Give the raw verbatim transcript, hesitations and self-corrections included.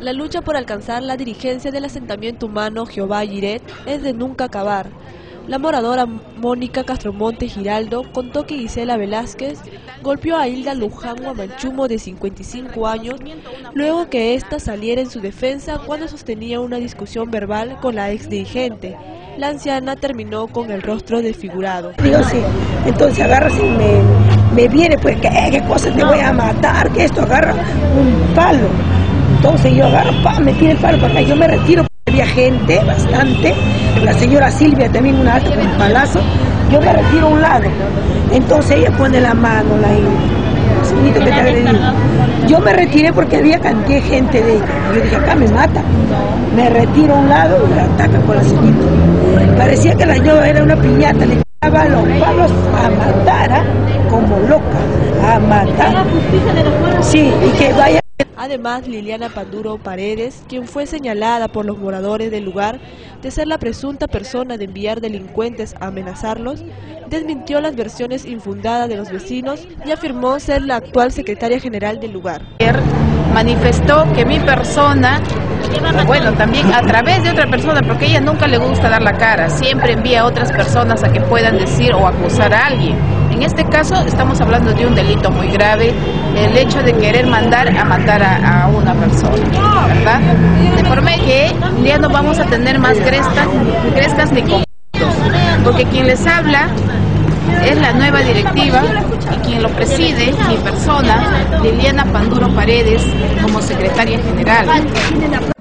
La lucha por alcanzar la dirigencia del asentamiento humano Jehová Jireh es de nunca acabar. La moradora Mónica Castromonte Giraldo contó que Gisela Velázquez golpeó a Hilda Luján Guamanchumo, de cincuenta y cinco años, luego que ésta saliera en su defensa cuando sostenía una discusión verbal con la ex dirigente. La anciana terminó con el rostro desfigurado. Digo, sí, entonces agarra y me, me viene, pues, ¿qué, qué cosa te voy a matar? Que esto agarra un palo. Entonces yo agarro, pa, me tira el palo para acá, yo me retiro, había gente, bastante, la señora Silvia también, una alta con un palazo, yo me retiro a un lado, entonces ella pone la mano, la señorita que te agredió. Yo me retiré porque había cantidad de gente de ella, yo dije, acá me mata, me retiro a un lado y la ataca con la señorita. Parecía que la señora era una piñata, le daba los palos a matar, ¿eh? Como loca, a matar. Sí, y que vaya. Además, Liliana Panduro Paredes, quien fue señalada por los moradores del lugar de ser la presunta persona de enviar delincuentes a amenazarlos, desmintió las versiones infundadas de los vecinos y afirmó ser la actual secretaria general del lugar. Manifestó que mi persona, bueno, también a través de otra persona, porque a ella nunca le gusta dar la cara, siempre envía a otras personas a que puedan decir o acusar a alguien. En este caso estamos hablando de un delito muy grave, el hecho de querer mandar a matar a, a una persona, ¿verdad? De forma que ya no vamos a tener más crestas, crestas ni conflictos, porque quien les habla es la nueva directiva y quien lo preside, mi persona, Liliana Panduro Paredes, como secretaria general.